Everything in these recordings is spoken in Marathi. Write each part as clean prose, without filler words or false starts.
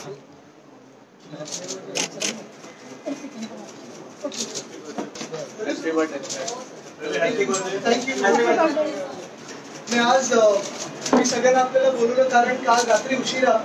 आज मी सगळ्यांना आपल्याला बोलवलं कारण काल रात्री उशिरा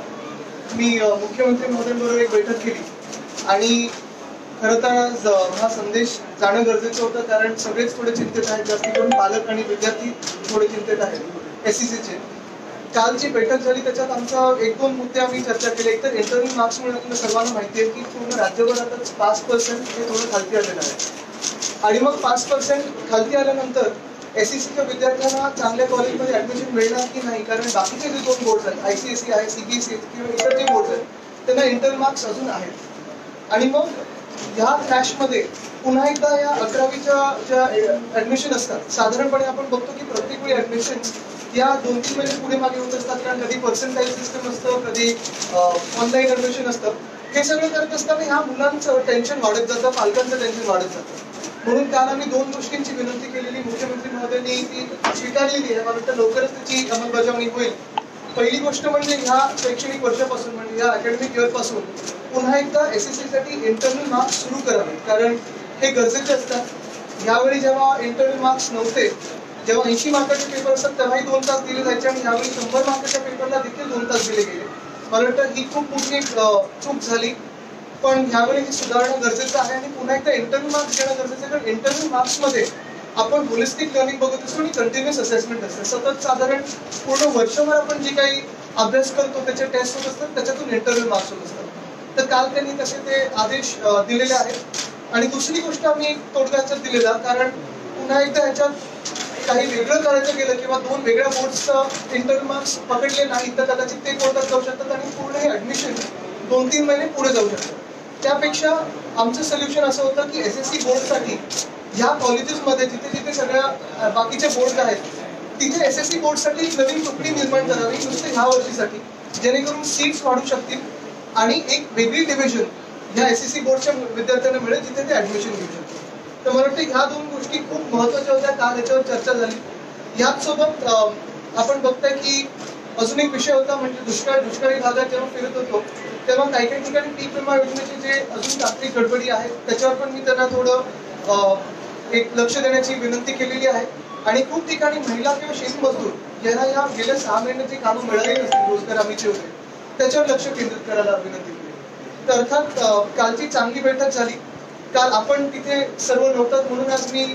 मी मुख्यमंत्री महोदयांबरोबर एक बैठक केली आणि खरं तर आज हा संदेश जाणं गरजेचं होतं कारण सगळेच थोडे चिंतित आहेत, जास्ती करून पालक आणि विद्यार्थी थोडे चिंतित आहेत एससीसीचे. कालची बैठक झाली त्याच्यात आमचा एक दोन मुद्दे आम्ही चर्चा केले. एक तर इंटरनल मार्क्समुळे आपल्याला सर्वांना माहिती आहे की पूर्ण राज्यभरातच 5% हे थोडं खालती आलेलं आहे आणि मग 5% खालती आल्यानंतर एससीसीच्या विद्यार्थ्यांना चांगल्या कॉलेजमध्ये ऍडमिशन मिळणार की नाही, कारण बाकीचे जे दोन बोर्ड आहेत आयसीएसई आहे, सीबीएसई किंवा इतर जे बोर्ड आहेत त्यांना इंटरनल मार्क्स अजून आहेत. आणि मग ह्या क्रॅशमध्ये पुन्हा एकदा या 11वीच्या ज्या ऍडमिशन असतात साधारणपणे आपण बघतो की प्रत्येक वेळी ऍडमिशन या 2-3 महिने पुढे मागे होत असतात, कारण कधी पर्सेंटाइल सिस्टम असतं, कधी ऑनलाईन ऍडमिशन असतं. हे सगळं करत असताना ह्या मुलांचं टेन्शन वाढत जातं, पालकांचं टेन्शन वाढत जातं. म्हणून काल आम्ही 2 गोष्टींची विनंती केलेली, मुख्यमंत्री महोदयांनी ती स्वीकारलेली आहे. मला वाटतं लवकरच त्याची अंमलबजावणी होईल. पहिली गोष्ट म्हणजे ह्या शैक्षणिक वर्षापासून म्हणजे या अकॅडमिक इयर पासून पुन्हा एकदा एसएससी साठी इंटरनल मार्क्स सुरू करावे, कारण हे गरजेचे असतात. यावेळी जेव्हा इंटरनल मार्क्स नव्हते, जेव्हा 80 मार्काचे पेपर असतात तेव्हाही 2 तास दिले जायचे आणि यावेळी 100 मार्काच्या पेपरला देखील 2 तास दिले गेले. मला वाटतं ही खूप मोठी चूक झाली, पण ह्यावेळी ही सुधारणं गरजेचं आहे आणि पुन्हा एकदा इंटरनल मार्क्स घेणं गरजेचं आहे. कारण इंटरनल मार्क्समध्ये आपण होलिस्टिक लर्निंग बघत असतो आणि कंटिन्युअस असेसमेंट असते. सतत साधारण पूर्ण वर्षभर आपण जे काही अभ्यास करतो त्याचे टेस्ट होत असतात, त्याच्यातून इंटरनल मार्क्स होत असतात. तर काल त्यांनी तसे ते आदेश दिलेले आहेत. आणि दुसरी गोष्ट आम्ही तोडगा दिलेला, कारण पुन्हा एकदा ह्याच्यात काही वेगळं करायचं गेलं किंवा 2 वेगळ्या बोर्ड्सचं इंटरनल मार्क्स पकडले नाही तर कदाचित ते कोर्टात जाऊ शकतात आणि पूर्ण हे ऍडमिशन 2-3 महिने पुढे जाऊ शकतात. त्यापेक्षा आमचं सोल्युशन असं होतं की एसएससी बोर्डसाठी ह्या कॉलेजेसमध्ये जिथे जिथे सगळ्या बाकीचे बोर्ड आहेत तिथे एसएससी बोर्डसाठी एक नवीन तुकडी निर्माण करावी नुसते ह्या वर्षीसाठी, जेणेकरून सीट्स वाढू शकतील आणि एक वेगळी डिव्हिजन ह्या एसएससी बोर्डच्या विद्यार्थ्यांना मिळेल जिथे ते ऍडमिशन घेऊ शकतील. तर मला वाटतं ह्या 2 गोष्टी खूप महत्त्वाच्या होत्या. काल याच्यावर चर्चा झाली. याच सोबत आपण बघताय की अजून एक विषय होता म्हणजे दुष्काळी भागात जेव्हा फिरत होतो तेव्हा काही ठिकाणी पीक विमा योजनेचे जे अजून तांत्रिक गडबडी आहेत त्याच्यावर पण मी त्यांना थोडं एक लक्ष देण्याची विनंती केलेली आहे. आणि खूप ठिकाणी महिला किंवा शेतमजूर यांना या गेल्या 6 महिन्याचे कामं मिळाले नसतील, रोजगार हमीचे होते, त्याच्यावर लक्ष केंद्रित करायला विनंती केली. तर अर्थात कालची चांगली बैठक झाली. काल आपण तिथे सर्व नव्हतात म्हणून आज मी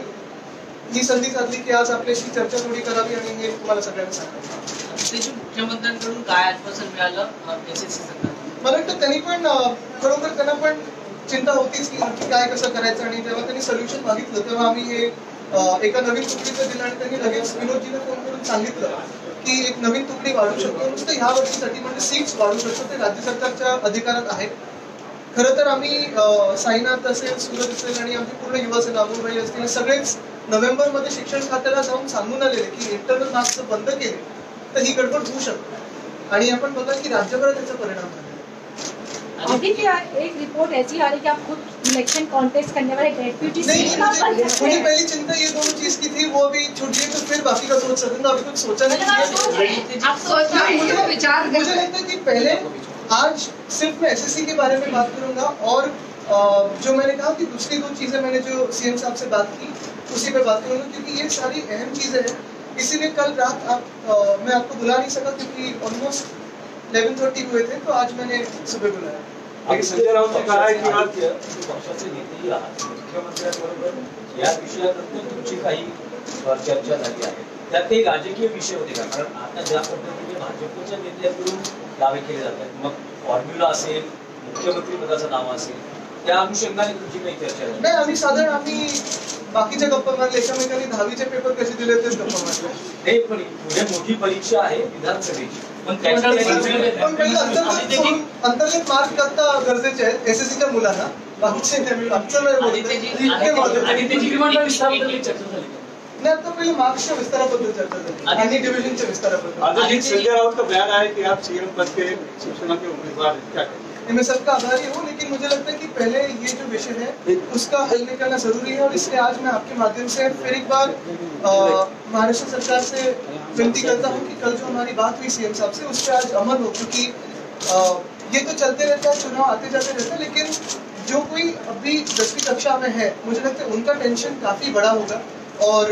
ही संधी साधली की आज आपल्याशी चर्चा थोडी करावी आणि हे तुम्हाला सगळ्यांना सांगायचं. मुख्यमंत्र्यांकडून काय आश्वासन मिळालं एसएससी संदर्भात? मला वाटतं त्यांनी पण खरोखर त्यांना पण चिंता होतीच की आणखी काय कसं करायचं, आणि जेव्हा त्यांनी सोल्युशन मागितलं तेव्हा आम्ही हे एका नवीन तुकडीचं दिलं आणि त्यांनी लगेच विनोदजीला फोन करून सांगितलं की एक नवीन तुकडी वाढू शकतो नुसतं ह्या वर्षीसाठी, म्हणजे सीट्स वाढू शकतो, ते राज्य सरकारच्या अधिकारात आहे. खरं तर आम्ही साईनाथ असेल, सूरज असेल आणि आमची पूर्ण युवासेना अमोलभाई असतील सगळेच नोव्हेंबरमध्ये शिक्षण खात्याला जाऊन सांगून आलेले की इंटरनल मार्क्स बंद केले तर ही गडबड होऊ शकते आणि आपण बघा की राज्यभरात त्याचा परिणाम झाला. अभी क्या एक रिपोर्ट ऐसी आ रही कि आप खुद इलेक्शन कॉन्टेस्ट करने वाले डेप्यूटी मुझे पहली चिंता ये दोनों चीज की थी, वो अभी छूट गई तो फिर बाकी का सोच सकूंगा. अभी कुछ सोचा नहीं. मुझे लगता है कि पहले आज सिर्फ मैं एसएससी के बारे में बात करूंगा और जो मैंने कहा कि दूसरी 2 चीजें मैंने जो सीएम साहब से बात की उसी पे बात करूंगा, क्योंकि ये सारी अहम चीजें हैं. इसीलिए कल रात मैं आपको बुला नहीं सका क्योंकि ऑलमोस्ट 11:30 हुए थे, तो आज मैंने सुबह बुलाया. संजय राऊत कहा की आज पक्षाचे नेतेही आहात, मुख्यमंत्र्यांबरोबर या विषयाबद्दल तुमची काही चर्चा झाली आहे, त्यात काही राजकीय विषय होते का? कारण आता ज्या पद्धतीने भाजपच्या नेत्यांकडून दावे केले जातात, मग फॉर्म्युला असेल, मुख्यमंत्री पदाचा दावा असेल, त्या अनुषंगाने तुमची काही चर्चा झाली? नाही, आम्ही बाकीच्या गप्पा मारले, एकामेकांनी 10वीचे पेपर कसे दिले तेच गप्पा मारले. नाही, पण पुढे मोठी परीक्षा आहे विधानसभेची, पण अंतर्गत मार्क करता गरजेचे आहेत एसएससीच्या मुलांना, बाकीचे नाही. आता पहले मार्क्स के विस्ताराबद्दल चर्चा झाली आणि डिव्हिजनच्या विस्ताराबद्दल. संजय राउत का बयान है कि आप सीएम पद के शिवसेना के उम्मीदवार क्या कहें? मैं सबका आभारी हूँ, लेकिन मुझे लगता है कि पहले ये जो विषय है उसका हल निकालना जरूरी है. और इसलिए आज मैं आपके माध्यम से फिर एक बार महाराष्ट्र सरकार से विनती करता हूँ कि कल जो हमारी बात हुई सीएम साहब से उस पर आज अमल हो, क्योंकि ये तो चलते रहता है, चुनाव आते जाते रहते हैं, लेकिन जो कोई अभी 10वीं कक्षा में है मुझे लगता है उनका टेंशन काफी बड़ा होगा। और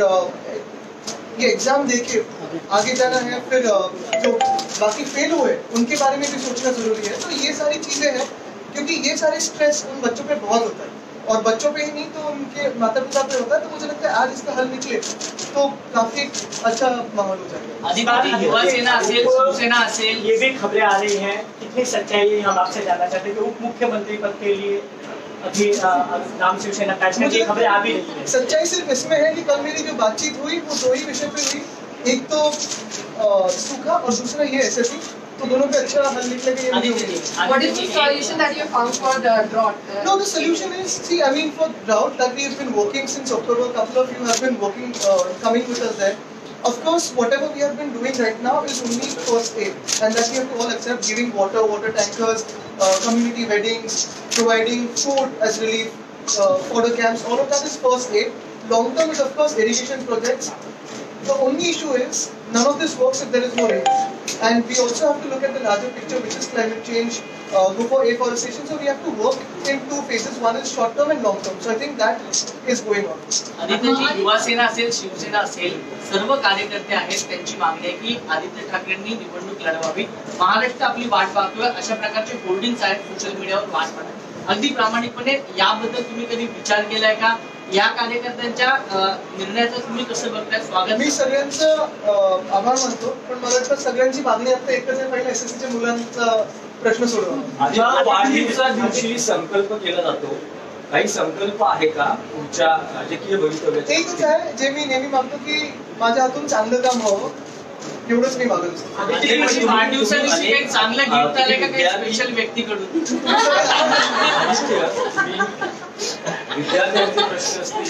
ये एग्जाम देके आगे जाना है, फिर जो बाकी फेल हुए उनके बारे में भी सोचना जरूरी है। तो ये सारी चीजें हैं, क्योंकि ये सारे स्ट्रेस उन बच्चों पे बहुत होता है, और बच्चों पे ही नहीं तो उनके माता पिता पे होता है। तो मुझे लगता है आज इसका हल निकले तो काफी अच्छा माहौल हो जाएगा। आदित्य, युवा सेना असेल, शिवसेना असेल, ये भी खबरें आ रही हैं, कितनी सच्चाई है हम आपसे जानना चाहते हैं कि उप मुख्यमंत्री पद के लिए अभी नाम शिवसेना का ये खबरें आ भी रही है। सच्चाई सिर्फ इसमें है कि कल मेरी जो बातचीत हुई वो दो ही विषय पे हुई, एक तो सूखा और दूसरा ये एसएससी, तो दोनों पे अच्छा हल निकलेगा। What is the solution that you found for the drought? No, the solution is, see, I mean, for drought that we have been working since October, a couple of you have been working, coming with us there. Of course, whatever we have been doing right now is only first aid, and that we have to all accept, giving water, water tankers, community weddings, providing food as relief, fodder camps, all of that is first aid. Long term is of course irrigation projects. The only issue is, none of this works if there is no rain. And we also have to look at the larger picture, which is climate change, go for afforestation. So we have to work in two phases. One is short term and long term. So I think that is going on. आदित्यजी, युवा सेना असेल, शिवसेना असेल, सर्व कार्यकर्ते आहेत, त्यांची मागणी आहे की आदित्य ठाकरेंनी निवडणूक लढवावी, महाराष्ट्र आपली वाट पाहतोय, अशा प्रकारचे होर्डिंग्स आहेत सोशल मीडियावर वाट पाहतात. अगदी प्रामाणिकपणे याबद्दल तुम्ही कधी विचार केलाय का? या कार्यकर्त्यांच्या निर्णयाचं तुम्ही कसं बघताय? स्वागत. मी सगळ्यांचं आभार मानतो, पण मला वाटतं सगळ्यांची मागणी आता एकच आहे, पहिला एसएससीच्या मुलांचा प्रश्न सोडवा. वाढदिवसा दिवशी संकल्प केला जातो, काही संकल्प आहे का तुमच्या राजकीय भवितव्याचे? एकच आहे जे मी नेहमी मागतो की माझ्या हातून चांगलं काम व्हावं, एवढंच मी मागत असतो. वाढदिवसा दिवशी काही चांगलं गिफ्ट आलंय का काही स्पेशल व्यक्तीकडून? विद्यार्थ्यांचे प्रश्न असतील,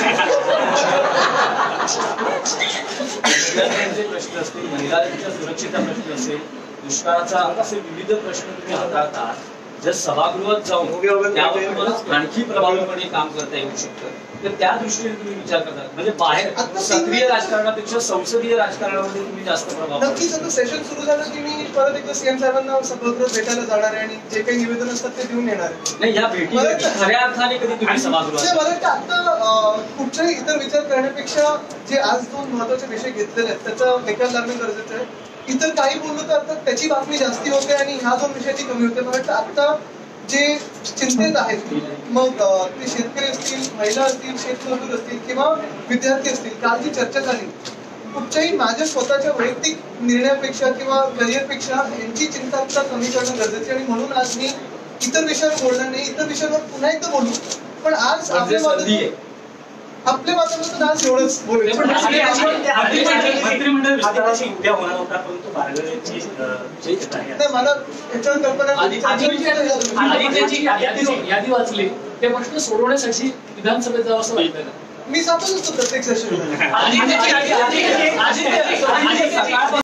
महिलांच्या सुरक्षेचा प्रश्न असेल, दुष्काळाचा, असे विविध प्रश्न तुम्ही हाताळता. जर सभागृहात जाऊन त्यावर आणखी प्रभावीपणे काम करता येऊ शकतं, तर त्या दृष्टीने तुम्ही विचार करता, म्हणजे बाहेर सक्रिय राजकारणापेक्षा संसदीय राजकारणामध्ये तुम्ही जास्त प्रभाव. नक्कीच आता सेशन सुरू झालं की मी परत एकदा सीएम साहेबांना सभागृहात भेटायला जाणार आहे आणि जे काही निवेदन असतात ते देऊन येणार आहे. नाही, या भेटी खऱ्या अर्थाने कधी तुम्ही सभागृहात? मला वाटतं आता कुठच्याही इतर विचार करण्यापेक्षा जे आज दोन महत्वाचे विषय घेतलेले आहेत त्याचा निकाल लागणं गरजेचं आहे. इतर काही बोललो तर आता त्याची बातमी जास्ती होते आणि ह्या दोन विषयाची कमी होते. मला वाटतं आता जे चिंतेत आहेत, मग ते शेतकरी असतील, महिला असतील, शेतमजूर असतील किंवा विद्यार्थी असतील, काल जी चर्चा झाली, कुठच्याही माझ्या स्वतःच्या वैयक्तिक निर्णयापेक्षा किंवा करिअरपेक्षा यांची चिंता आता कमी करणं गरजेचं आहे. आणि म्हणून आज मी इतर विषयावर बोलणार नाही, इतर विषयावर पुन्हा एकदा बोलू, पण आज आपल्या वातावरणात आज एवढंच बोलू. मंत्रिमंडळ विस्ताराची उद्या होणार होता, परंतु बारगळ्याची मला याच्यावर कल्पना. आदित्यजी, यादी वाचली, ते प्रश्न सोडवण्यासाठी विधानसभेत जावं असं वाटतं का? मी जातच असतो प्रत्येक सेशन.